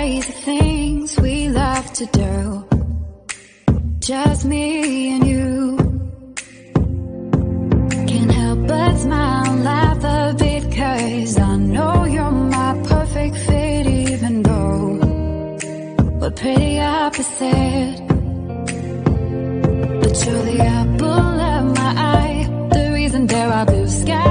crazy things we love to do, just me and you. Can't help but smile and laugh a bit, 'cause I know you're my perfect fit, even though we're pretty opposite. But you're the apple of my eye, the reason there are blue skies